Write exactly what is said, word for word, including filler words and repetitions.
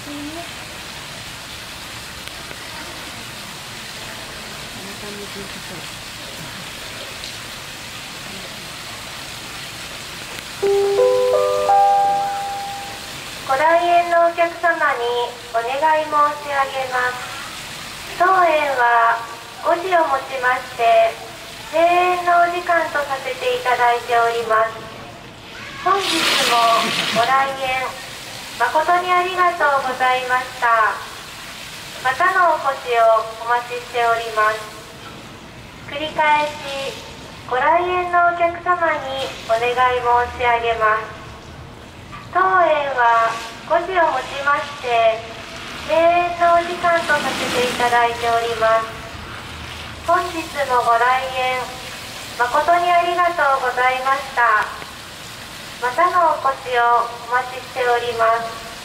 ご来園のお客様にお願い申し上げます。当園はごじをもちまして閉園のお時間とさせていただいております。本日もご来園誠にありがとうございました。またのお越しをお待ちしております。繰り返しご来園のお客様にお願い申し上げます。当園はごじをもちまして閉園のお時間とさせていただいております。本日もご来園誠にありがとうございました。またのお越しをお待ちしております。